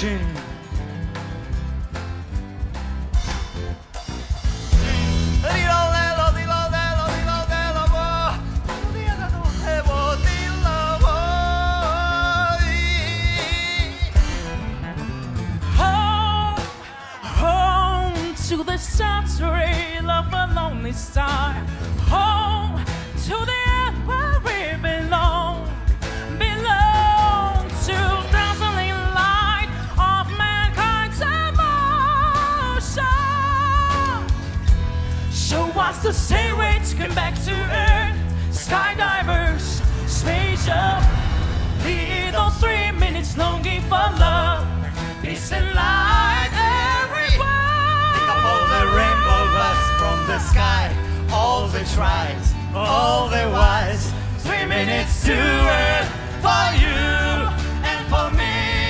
Shin. To the saturate of a lonely star, home to the earth where we belong, belong to dazzling light of mankind's emotion. Show us the same way to come back to earth, skydivers, spaceship, lead those 3 minutes longing for love, peace and light everywhere. From the sky, all the tries, all the wise. 3 minutes to earth for you and for me.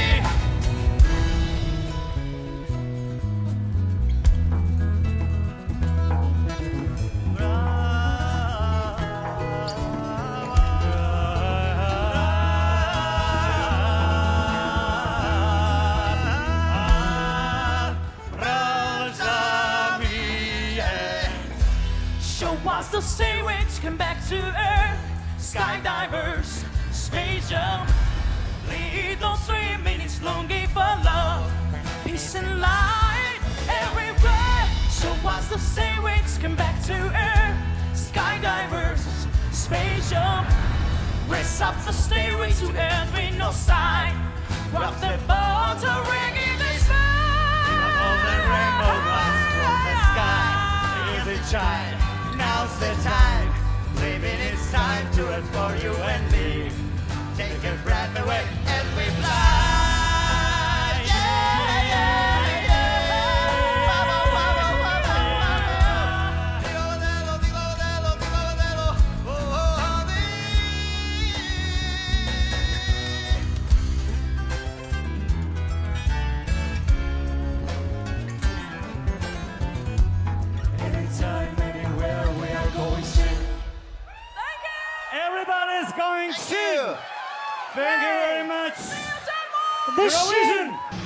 What's the same way to come back to earth? Skydivers, space jump, lead those 3 minutes longing for love, peace and light everywhere. So what's the same way to come back to earth? Skydivers, space jump, race up the stairway to earth with no sign. Rock the boat to reggae the sky. All the rainbow runs from the sky is a child. Now's the time, 3 minutes time to earth for you and me. Take a breath away as we fly. Yeah, yeah, yeah. Anytime, anywhere, we are going Shin. Everybody's going Shin. Thank you very much. The Shin. Eurovision.